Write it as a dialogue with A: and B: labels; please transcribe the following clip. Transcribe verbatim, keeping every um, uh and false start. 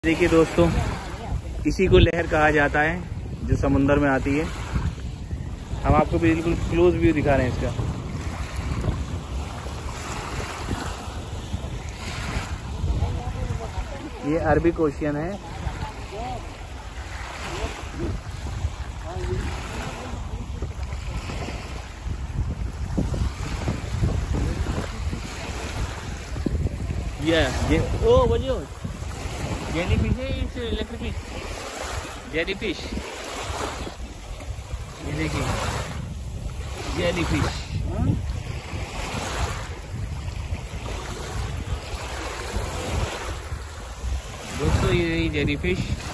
A: देखिए दोस्तों, इसी को लहर कहा जाता है जो समुंदर में आती है। हम आपको बिल्कुल क्लोज व्यू दिखा रहे हैं इसका। ये अरबिक ओशियन है। ये ये ओ बोलियो जेलीफिश है, इस इलेक्ट्रिक फिश, जेलीफिश। ये देखिए जेलीफिश। दोस्तों ये जेलीफिश